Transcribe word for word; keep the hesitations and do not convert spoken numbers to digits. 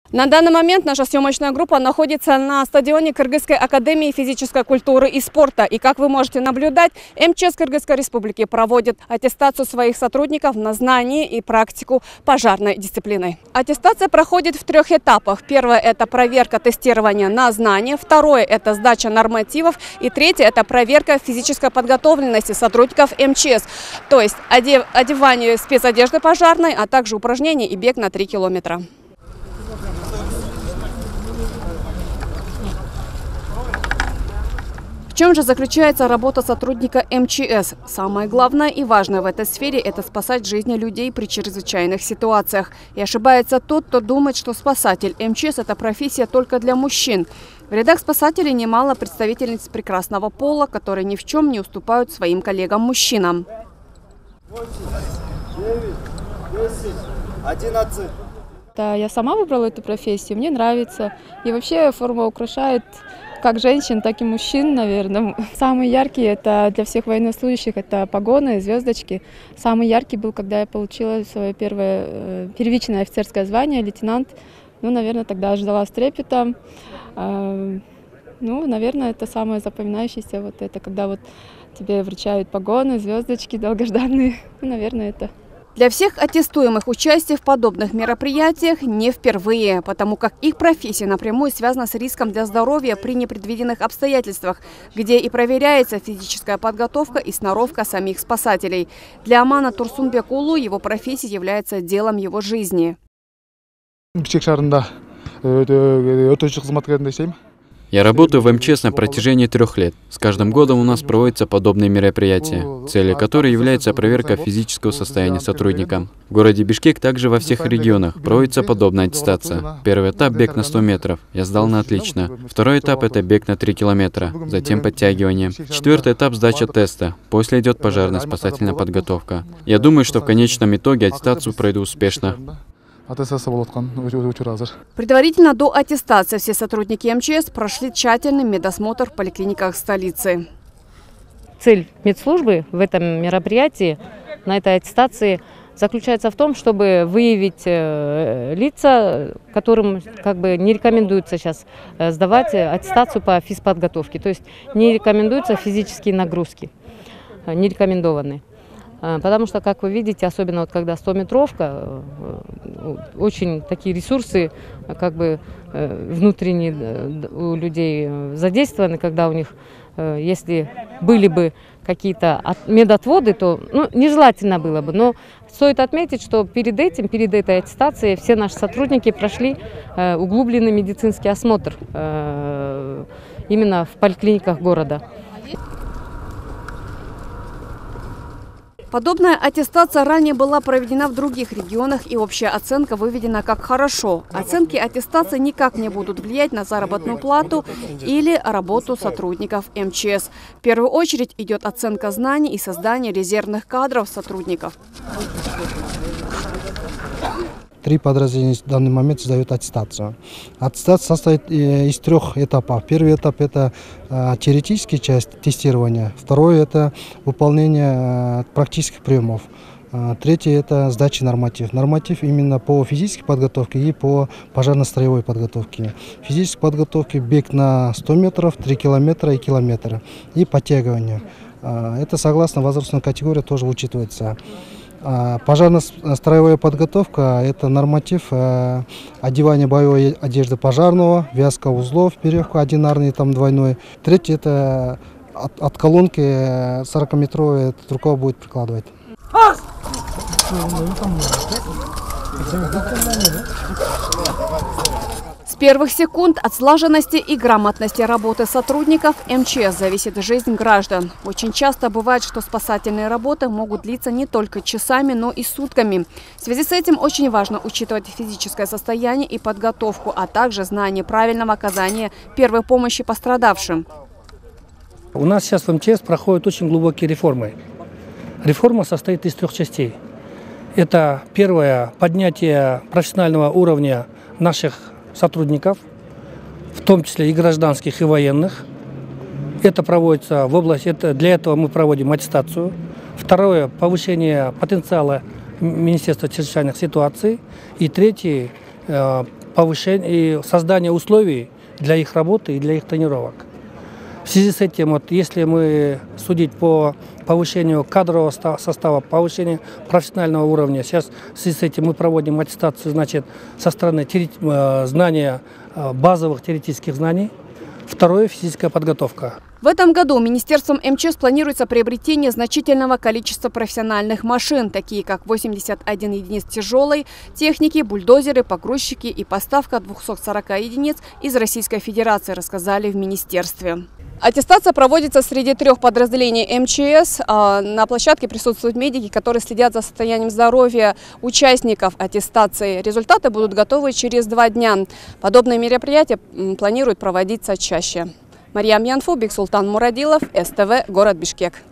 На данный момент наша съемочная группа находится на стадионе Кыргызской академии физической культуры и спорта. И, как вы можете наблюдать, эм че эс Кыргызской республики проводит аттестацию своих сотрудников на знание и практику пожарной дисциплины. Аттестация проходит в трех этапах. Первое – это проверка тестирования на знание. Второе – это сдача нормативов. И третье – это проверка физической подготовленности сотрудников эм че эс. То есть одевание спецодежды пожарной, а также упражнения и бег на три километра. В чем же заключается работа сотрудника эм че эс? Самое главное и важное в этой сфере – это спасать жизни людей при чрезвычайных ситуациях. И ошибается тот, кто думает, что спасатель эм че эс – это профессия только для мужчин. В рядах спасателей немало представительниц прекрасного пола, которые ни в чем не уступают своим коллегам-мужчинам. Да, я сама выбрала эту профессию, мне нравится. И вообще форма украшает как женщин, так и мужчин, наверное. Самый яркий это для всех военнослужащих это погоны, звездочки. Самый яркий был, когда я получила свое первое э, первичное офицерское звание, лейтенант. Ну, наверное, тогда ждала с трепетом. Э, ну, наверное, это самое запоминающееся. Вот это, когда вот тебе вручают погоны, звездочки долгожданные. Ну, наверное, это. Для всех аттестуемых участие в подобных мероприятиях не впервые, потому как их профессия напрямую связана с риском для здоровья при непредвиденных обстоятельствах, где и проверяется физическая подготовка и сноровка самих спасателей. Для Амана Турсунбекулу его профессия является делом его жизни. Я работаю в эм че эс на протяжении трех лет. С каждым годом у нас проводятся подобные мероприятия, целью которых является проверка физического состояния сотрудника. В городе Бишкек также во всех регионах проводится подобная аттестация. Первый этап – бег на сто метров. Я сдал на отлично. Второй этап – это бег на три километра. Затем подтягивание. Четвертый этап – сдача теста. После идет пожарно-спасательная подготовка. Я думаю, что в конечном итоге аттестацию пройду успешно. Предварительно до аттестации все сотрудники эм че эс прошли тщательный медосмотр в поликлиниках столицы. Цель медслужбы в этом мероприятии, на этой аттестации, заключается в том, чтобы выявить лица, которым как бы не рекомендуется сейчас сдавать аттестацию по физподготовке. То есть не рекомендуются физические нагрузки, не рекомендованы. Потому что, как вы видите, особенно вот когда стометровка, очень такие ресурсы как бы внутренние у людей задействованы, когда у них, если были бы какие-то медотводы, то ну, нежелательно было бы. Но стоит отметить, что перед этим, перед этой аттестацией все наши сотрудники прошли углубленный медицинский осмотр именно в поликлиниках города. Подобная аттестация ранее была проведена в других регионах, и общая оценка выведена как «хорошо». Оценки аттестации никак не будут влиять на заработную плату или работу сотрудников эм че эс. В первую очередь идет оценка знаний и создание резервных кадров сотрудников. Три подразделения в данный момент сдают аттестацию. Аттестация состоит из трех этапов. Первый этап – это теоретическая часть тестирования. Второй – это выполнение практических приемов. Третий – это сдача норматив. Норматив именно по физической подготовке и по пожарно-строевой подготовке. Физической подготовке бег на сто метров, три километра и километр. И подтягивание. Это согласно возрастной категории тоже учитывается. Пожарно-строевая подготовка – это норматив одевания боевой одежды пожарного, вязка узлов, веревка одинарный, там двойной. Третий – это от, от колонки сорокаметровой рукав будет прикладывать. С первых секунд от слаженности и грамотности работы сотрудников эм че эс зависит жизнь граждан. Очень часто бывает, что спасательные работы могут длиться не только часами, но и сутками. В связи с этим очень важно учитывать физическое состояние и подготовку, а также знание правильного оказания первой помощи пострадавшим. У нас сейчас в эм че эс проходят очень глубокие реформы. Реформа состоит из трех частей. Это первое – поднятие профессионального уровня наших сотрудников, в том числе и гражданских, и военных. Это проводится в области, это, для этого мы проводим аттестацию. Второе – повышение потенциала Министерства чрезвычайных ситуаций. И третье – повышение и создание условий для их работы и для их тренировок. В связи с этим, вот, если мы судить по повышению кадрового состава, повышению профессионального уровня, сейчас в связи с этим мы проводим аттестацию, значит, со стороны знания, базовых теоретических знаний. Второе – физическая подготовка. В этом году Министерством эм че эс планируется приобретение значительного количества профессиональных машин, такие как восемьдесят один единиц тяжелой техники, бульдозеры, погрузчики и поставка двухсот сорока единиц из Российской Федерации, рассказали в министерстве. Аттестация проводится среди трех подразделений эм че эс. На площадке присутствуют медики, которые следят за состоянием здоровья участников аттестации. Результаты будут готовы через два дня. Подобные мероприятия планируют проводиться чаще. Марьям Янфу, Бексултан Мурадилов, эс тэ вэ, город Бишкек.